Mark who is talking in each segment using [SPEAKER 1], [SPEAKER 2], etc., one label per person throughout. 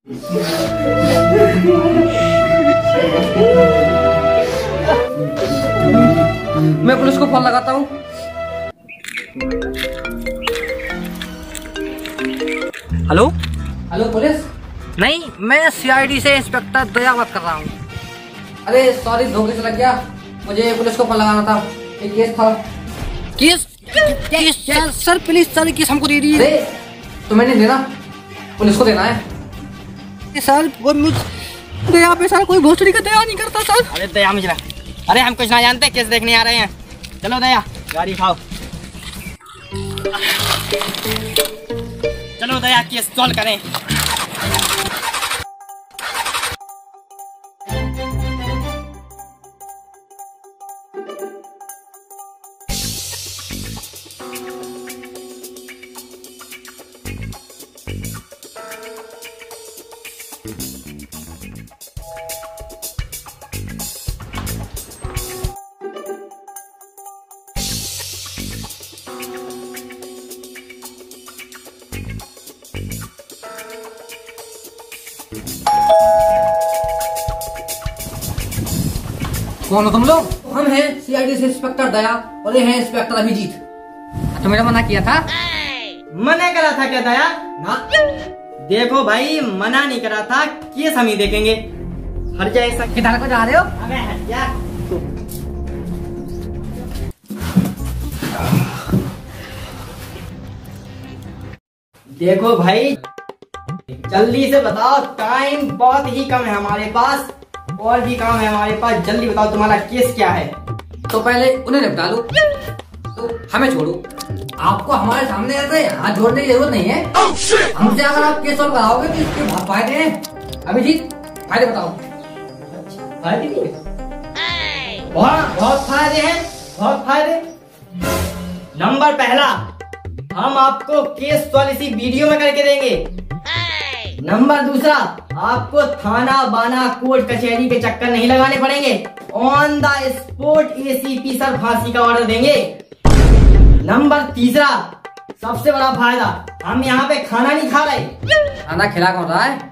[SPEAKER 1] मैं पुलिस को फोन लगाता हूँ।
[SPEAKER 2] Hello
[SPEAKER 1] hello police.
[SPEAKER 2] नहीं, मैं सीआईडी से इंस्पेक्टर दया बात कर रहा हूँ।
[SPEAKER 1] अरे सॉरी, धोखे से लग गया। मुझे पुलिस को फोन लगाना था, एक केस था।
[SPEAKER 2] Case? Sir please sir, case हमको दे दीजिए।
[SPEAKER 1] अरे तुम्हें नहीं देना, पुलिस को देना है।
[SPEAKER 2] सर वो मुझ दया पे सर कोई भोसड़ी का दया नहीं करता सर। अरे दया मुझे, अरे हम कुछ ना जानते, केस देखने आ रहे हैं। चलो दया गाड़ी खाओ। चलो दया केस सॉल्व करें।
[SPEAKER 1] कौन हो तुम लोग? हम हैं सीआईडी से इंस्पेक्टर दया और ये हैं इंस्पेक्टर अभिजीत। तो मेरा मना किया था?
[SPEAKER 2] मना करा था क्या दया?
[SPEAKER 1] ना।
[SPEAKER 2] देखो भाई, मना नहीं करा था, केस हम ही देखेंगे। हट जाए सब।
[SPEAKER 1] किधर को जा रहे हो?
[SPEAKER 2] अबे हट जा। देखो भाई, जल्दी से बताओ, टाइम बहुत ही कम है हमारे पास, और भी काम है हमारे पास। जल्दी बताओ तुम्हारा केस क्या है।
[SPEAKER 1] तो पहले उन्हें निपटा लो, तो हमें छोड़ो। आपको हमारे सामने ऐसे हाथ जोड़ने की जरूरत नहीं है। हमसे अगर आप केस सॉल्व कराओगे तो इसके बहुत फायदे हैं। अभिजीत, फायदे बताओ।
[SPEAKER 2] फायदे भी बहुत फायदे हैं, बहुत फायदे। नंबर पहला, हम आपको केस सॉल्व इसी वीडियो में करके देंगे। नंबर दूसरा, आपको थाना बाना कोर्ट कचहरी के चक्कर नहीं लगाने पड़ेंगे। On the spot ACP sir फांसी का ऑर्डर देंगे। नंबर तीसरा, सबसे बड़ा फायदा, हम यहाँ पे खाना नहीं खा रहे।
[SPEAKER 1] खाना खिला कौन रहा है?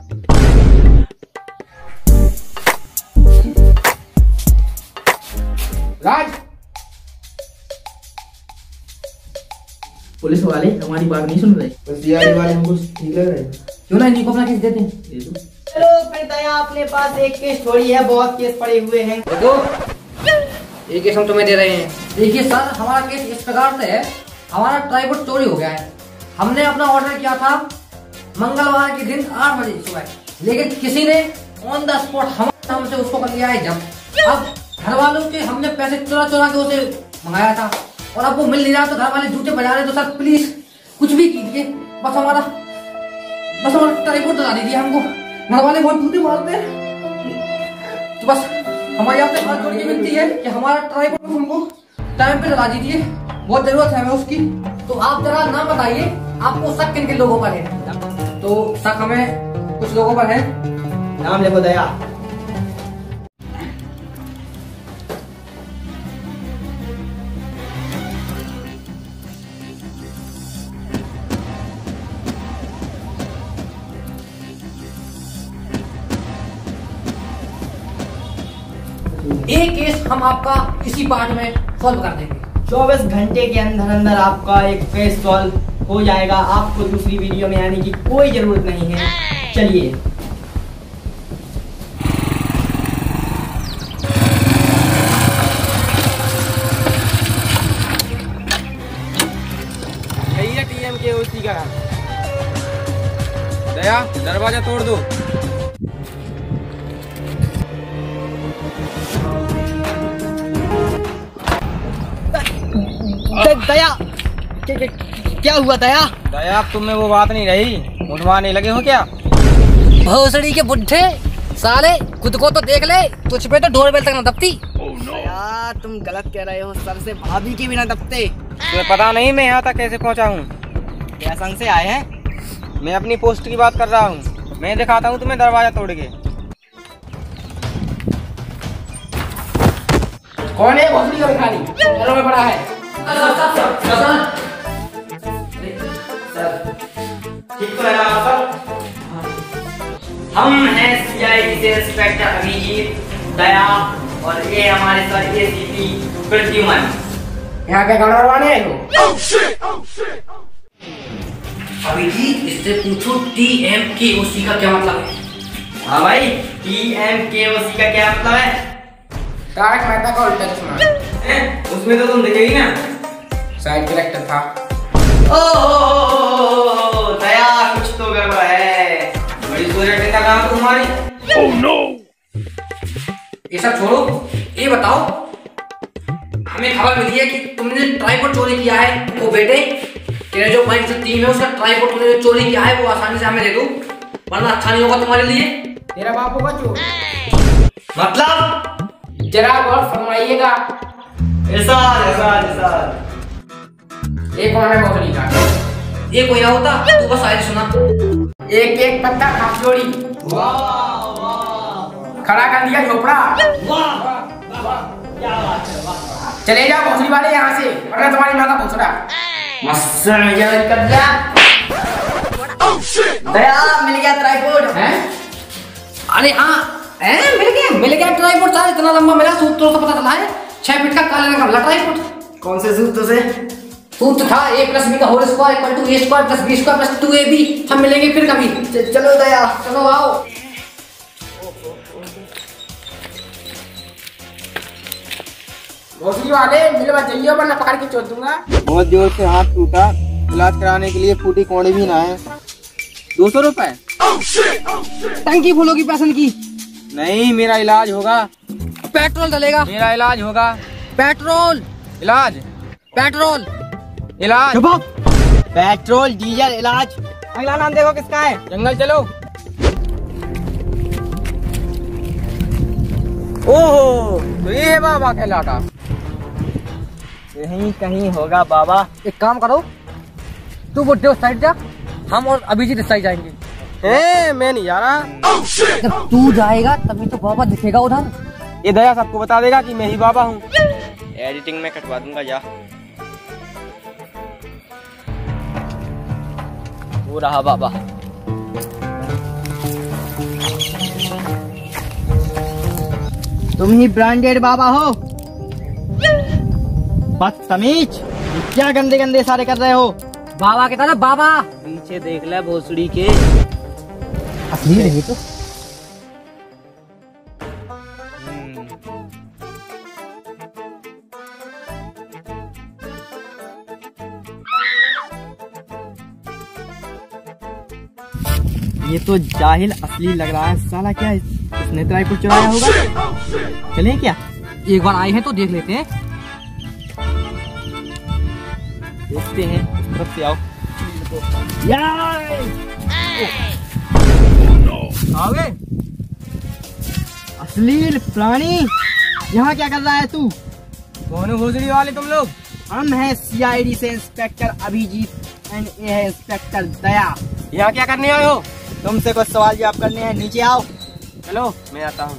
[SPEAKER 1] राज,
[SPEAKER 3] पुलिस वाले हमारी बात नहीं सुन रहे, बस सीआईडी वाले हमको ठीक लग रहे हैं।
[SPEAKER 1] क्यों ना इन्हीं को अपना केस देते हैं?
[SPEAKER 2] चलो फिर दया, अपने पास एक केस थोड़ी है, बहुत केस पड़े हुए हैं।
[SPEAKER 1] देखो, ये केस हम तुम्हें दे रहे हैं। देखिए सर, हमारा केस इस प्रकार से है, हमारा ट्राइपॉड चोरी हो गया है। हमने अपना ऑर्डर किया था मंगलवार के दिन 8 बजे सुबह, लेकिन किसी ने ऑन द स्पॉट हमारे नाम से उसको कर लिया है जब्त। अब घर वालों के हमने पैसे चुरा चुरा के उसे मंगाया था, और अब वो मिल नहीं रहा, तो घर वाले जूते बजा रहे। तो सर प्लीज कुछ भी कीजिए, बस हमारा ट्राइपॉड दिला दीजिए हमको। घर वाले बहुत जूते मारते हैं, तो बस हमारी आपसे हाथ जोड़ के विनती है कि हमारा ट्राइपॉड हमको टाइम पे दिला दीजिए, बहुत जरूरत है हमें उसकी। तो आप जरा नाम बताइए, आपको शक किन किन लोगों पर है? तो शक हमें कुछ लोगों पर है।
[SPEAKER 2] नाम लिखो दया।
[SPEAKER 1] एक केस हम आपका इसी पार्ट में सॉल्व कर देंगे।
[SPEAKER 2] 24 घंटे के अंदर अंदर आपका एक केस सॉल्व हो जाएगा। आपको दूसरी वीडियो में आने की कोई जरूरत नहीं है। चलिए। टीएम के उसी का दया, दरवाजा तोड़ दो। दया, क्या हुआ दया?
[SPEAKER 3] दया, तुम में वो बात नहीं रही, उठवाने लगे हो क्या?
[SPEAKER 1] भोसड़ी के बुढ़े साले, खुद को तो देख ले, तुझ पे तो डोरबेल तक न दबती।
[SPEAKER 2] दया, तुम गलत कह रहे हो, सर से भाभी की भी ना दबते।
[SPEAKER 3] तुम्हें पता नहीं मैं यहाँ तक कैसे पहुँचा हूँ?
[SPEAKER 2] क्या संग से आए हैं?
[SPEAKER 3] मैं अपनी पोस्ट की बात कर रहा हूँ। मैं दिखाता हूँ तुम्हें दरवाजा तोड़ के।
[SPEAKER 1] कौन है भोसड़ी का भिखारी? घरों में पड़ा है।
[SPEAKER 2] ठीक तो है ना सर? हम हैं CID से इंस्पेक्टर अभिजीत, दया और ये हमारे सर ACP प्रद्युमन।
[SPEAKER 1] यहाँ क्या गाना बनवाने आए हो? अभिजीत, इससे पूछो TMKOC का क्या मतलब है?
[SPEAKER 2] हाँ भाई, TMKOC का क्या मतलब है?
[SPEAKER 1] तारक मेहता का उल्टा चश्मा।
[SPEAKER 3] उसमें तो तुम दिखेगी ना।
[SPEAKER 1] साइड कैरेक्टर था।
[SPEAKER 2] ओह दया, कुछ तो गड़बड़ है।
[SPEAKER 3] बड़ी सूर्य का नाम तुम्हारी।
[SPEAKER 4] Oh no!
[SPEAKER 1] ये सब छोड़ो, ये बताओ, हमें खबर मिली है कि तुमने ट्राइपॉड चोरी किया है। वो बेटे, तेरे जो बाइक से टीम है उसका ट्राइपॉड तुमने जो चोरी किया है वो आसानी से हमें दे दो, वरना अच्छा नहीं होगा तुम्हारे लिए। तेरा बाप होगा चोर।
[SPEAKER 2] मतलब
[SPEAKER 1] जरा और फरमाइएगा।
[SPEAKER 2] ऐसा।
[SPEAKER 1] एक कौन है मोहनी का? ये कोई ना होता, तू बस शायरी सुना। एक एक पत्ता खास जोड़ी, खड़ा कर दिया झोपड़ा। चले जाओ भोसड़ी वाले यहाँ से, वरना तुम्हारी माँ का भोसड़ा।
[SPEAKER 2] दया, मिल गया ट्राइपॉड।
[SPEAKER 1] अरे हाँ, मिल गया ट्राइपॉड। सारा इतना लंबा मिला, सूत्रों से पता चला है 6 फीट का काले रंग का मिला ट्राइपॉड।
[SPEAKER 2] कौन से सूत्र से?
[SPEAKER 1] सूत्र था A + B का whole square equal to A² + B² + 2AB। हम मिलेंगे फिर कभी।
[SPEAKER 2] चलो दया,
[SPEAKER 1] चलो आओ। भोसड़ी वाले मिल मत जाइए, वरना पकड़ के चोट दूंगा।
[SPEAKER 3] बहुत जोर से हाथ टूटा, इलाज कराने के लिए फूटी कौड़ी भी ना है। 200 रुपए?
[SPEAKER 1] टंकी फूलों की पैसन की।
[SPEAKER 3] नहीं, मेरा इलाज होगा।
[SPEAKER 1] पेट्रोल डलेगा।
[SPEAKER 3] मेरा इलाज होगा।
[SPEAKER 1] पेट्रोल
[SPEAKER 3] इलाज
[SPEAKER 1] पेट्रोल
[SPEAKER 3] इलाज।
[SPEAKER 2] पेट्रोल डीजल इलाज।
[SPEAKER 3] अगला नाम देखो किसका है। जंगल चलो। ओहो, तो ये है बाबा कहलाता।
[SPEAKER 2] यहीं कहीं होगा बाबा।
[SPEAKER 1] एक काम करो, तू बुड्ढे उस साइड जा, हम और अभिजीत इस साइड जाएंगे।
[SPEAKER 3] मैं नहीं जा रहा।
[SPEAKER 1] जब तू जाएगा तभी तो बाबा दिखेगा उधर।
[SPEAKER 3] ये दया सबको बता देगा कि मैं ही बाबा हूँ। एडिटिंग में कटवा दूंगा जा।
[SPEAKER 2] वो रहा बाबा। तुम ही ब्रांडेड बाबा हो? बदतमीज, क्या गंदे गंदे इशारे कर रहे हो?
[SPEAKER 1] बाबा के तरह बाबा।
[SPEAKER 2] पीछे देख ले भोसड़ी के।
[SPEAKER 1] असली नहीं तो।
[SPEAKER 2] ये तो जाहिल असली लग रहा है साला। क्या इसने ट्राइपॉड चुराया होगा? चलें क्या?
[SPEAKER 1] एक बार आए हैं तो देख लेते हैं।
[SPEAKER 2] देखते हैं, इस तरफ से आओ।
[SPEAKER 3] आओगे?
[SPEAKER 2] अश्लील प्राणी, यहाँ क्या कर रहा है तू?
[SPEAKER 3] कौन हो भोसड़ी वाले तुम लोग?
[SPEAKER 2] हम हैं CID से इंस्पेक्टर अभिजीत एंड ये है इंस्पेक्टर दया।
[SPEAKER 3] यहाँ क्या करने आए हो?
[SPEAKER 2] तुमसे कुछ सवाल जवाब करने हैं, नीचे आओ।
[SPEAKER 3] चलो, मैं आता हूँ।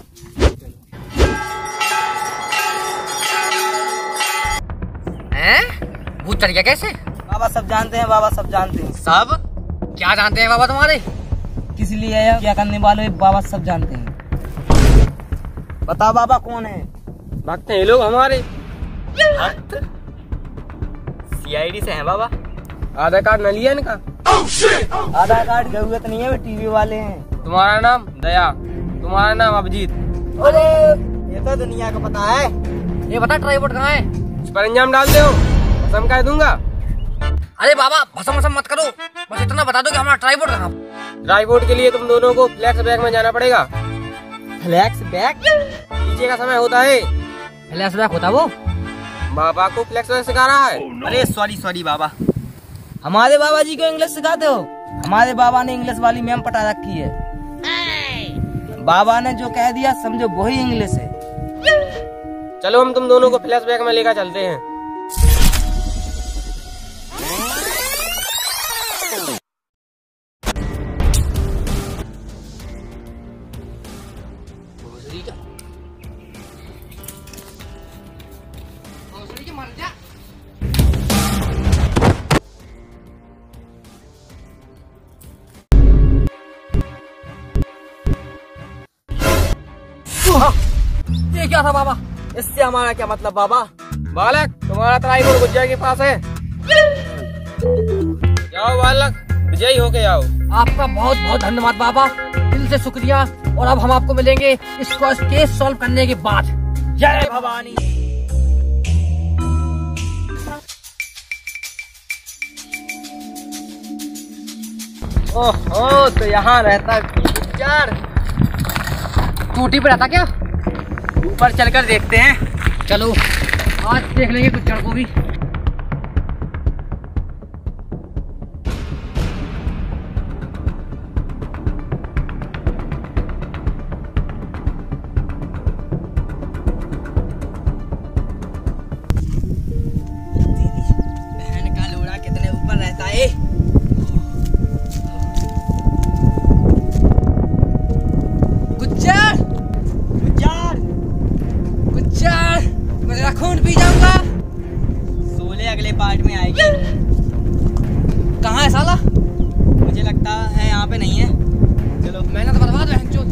[SPEAKER 1] भूत चढ़ गया कैसे?
[SPEAKER 2] बाबा सब जानते हैं, बाबा सब जानते हैं।
[SPEAKER 1] सब क्या जानते हैं बाबा तुम्हारे?
[SPEAKER 2] किस लिए आया, क्या करने वाले बाबा सब जानते हैं। बताओ बाबा कौन है?
[SPEAKER 3] भक्त हैं ये लोग हमारे।
[SPEAKER 2] भक्त? CID से हैं बाबा।
[SPEAKER 3] आधार कार्ड न लिया इनका?
[SPEAKER 2] आधार कार्ड जरूरत नहीं है, वे टीवी वाले हैं।
[SPEAKER 3] तुम्हारा नाम दया, तुम्हारा नाम अभिजीत।
[SPEAKER 2] अरे ये तो दुनिया को पता है।
[SPEAKER 1] ये बता ट्राइपॉड कहाँ है?
[SPEAKER 3] इस पर अंजाम डाल दो, कसम कह दूंगा।
[SPEAKER 1] अरे बाबा भसम मत करो, बस इतना बता दो कि हमारा ट्राइपॉड कहाँ।
[SPEAKER 3] ट्राइपॉड के लिए तुम दोनों को फ्लैक्स बैग में जाना पड़ेगा।
[SPEAKER 2] Flex bag?
[SPEAKER 3] पीछे का समय होता है।
[SPEAKER 1] फ्लैशबैक होता वो?
[SPEAKER 3] बाबा को फ्लैक्स बैग सिखा रहा है।
[SPEAKER 2] अरे सॉरी बाबा। हमारे बाबा जी को इंग्लिश सिखाते हो? हमारे बाबा ने इंग्लिश वाली मैम पटा रखी है। बाबा ने जो कह दिया समझो वही इंग्लिश है।
[SPEAKER 3] चलो हम तुम दोनों को फ्लैश बैग में लेकर चलते हैं।
[SPEAKER 1] ये क्या था बाबा?
[SPEAKER 2] इससे हमारा क्या मतलब बाबा?
[SPEAKER 3] बालक, तुम्हारा ट्राइपोड गुज्जर के पास है। जाओ बालक, विजयी होके आओ।
[SPEAKER 1] आपका बहुत बहुत धन्यवाद बाबा, दिल से शुक्रिया। और अब हम आपको मिलेंगे इसको केस सॉल्व करने के बाद।
[SPEAKER 2] जय भवानी। ओहो, तो यहाँ रहता गुज्जर।
[SPEAKER 1] टूटी पे रहता क्या?
[SPEAKER 2] ऊपर चलकर देखते हैं।
[SPEAKER 1] चलो आज देख लेंगे गुज्जर को भी।
[SPEAKER 2] बहन का लोड़ा कितने ऊपर रहता है।
[SPEAKER 1] गुज्जर,
[SPEAKER 2] गुज्जर,
[SPEAKER 1] गुज्जर, मेरा खून पी जाऊंगा।
[SPEAKER 2] सोले अगले पार्ट में आएगी।
[SPEAKER 1] कहाँ है साला?
[SPEAKER 2] मुझे लगता है यहाँ पे नहीं है। चलो,
[SPEAKER 1] मैंने तो बर्बाद है चोट।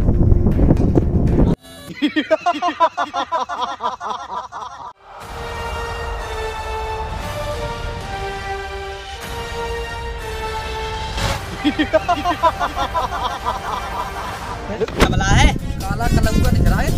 [SPEAKER 2] तबला है।
[SPEAKER 1] काला कलंगा दिख रहा है।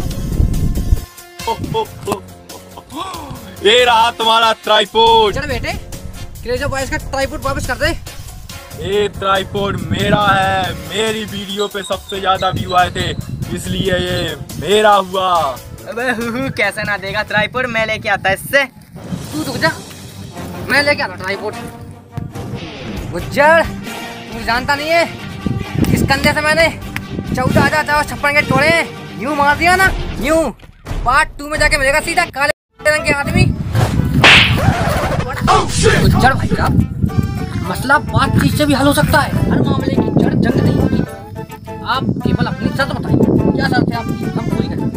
[SPEAKER 4] ये रहा तुम्हारा ट्राइपोड।
[SPEAKER 1] चल बेटे, क्रेजो बॉयज का ट्राइपोड वापस कर दे।
[SPEAKER 4] ये ट्राइपोड मेरा है, मेरी वीडियो पे सबसे ज्यादा व्यू आए थे, इसलिए ये मेरा हुआ।
[SPEAKER 2] अबे कैसे ना देगा ट्राइपोड, मैं लेके आता इससे।
[SPEAKER 1] तू रुक जा, मैं लेके आता ट्राइपोड। गुज्जर, तू जानता नहीं है, इस कंधे से मैंने 14,456 के टोड़े यूं मार दिया ना, यूं। पार्ट 2 में जाके मिलेगा सीधा काले रंग के आदमी। गुज्जर भाई साहब, मसला बातचीत से भी हल हो सकता है। हर मामले की जड़ जंग नहीं होती। आप केवल अपनी शर्त बताइए, क्या शर्त है आपकी? हम पूरी करेंगे।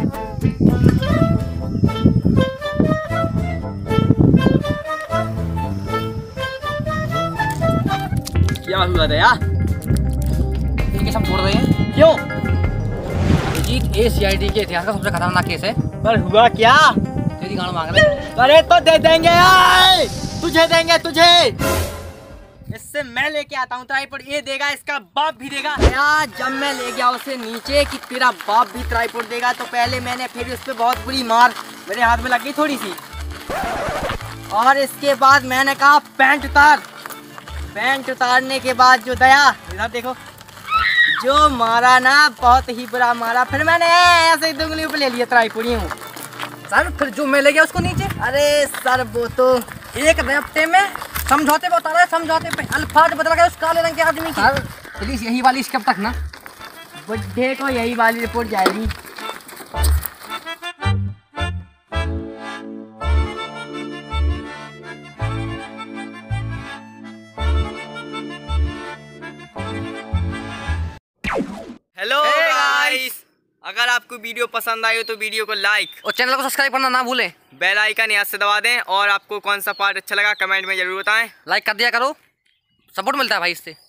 [SPEAKER 2] क्या हुआ दया?
[SPEAKER 1] ये केस हम छोड़ रहे हैं।
[SPEAKER 2] क्यों?
[SPEAKER 1] अभिजीत ACID के इतिहास का सबसे खतरनाक केस है।
[SPEAKER 2] पर हुआ क्या?
[SPEAKER 1] तेरी गांड मांग रहे।
[SPEAKER 2] अरे तो दे देंगे यार, तुझे देंगे तुझे। इससे मैं लेके आता हूँ ट्राइपोड, ये देगा, इसका बाप भी देगा। यार जब मैं ले गया उसे नीचे कि तेरा बाप भी ट्राइपोड देगा, तो पहले मैंने फिर उस पर बहुत बुरी मार मेरे हाथ में लग गई थोड़ी सी। और इसके बाद मैंने कहा पैंट उतार। पैंट उतारने के बाद जो दया, इधर देखो, जो मारा ना, बहुत ही बुरा मारा। फिर मैंने ऐसे ही उंगलियों पे ले लिया ट्राइपोड यूं।
[SPEAKER 1] सर फिर जो मैं ले गया उसको नीचे।
[SPEAKER 2] अरे सर वो तो
[SPEAKER 1] एक हफ्ते में समझौते पे उतारा है, समझौते पे अल्फाज बदल गए उस काले रंग के आदमी की। सर प्लीज यही वाली स्टेप तक ना,
[SPEAKER 2] बुड्ढे को यही वाली रिपोर्ट जाएगी। हेलो गाइस, अगर आपको वीडियो पसंद आई हो तो वीडियो को लाइक
[SPEAKER 1] और चैनल को सब्सक्राइब करना ना भूलें।
[SPEAKER 2] बेल आइकन यहाँ से दबा दें। और आपको कौन सा पार्ट अच्छा लगा कमेंट में जरूर बताएं।
[SPEAKER 1] लाइक कर दिया करो, सपोर्ट मिलता है भाई इससे।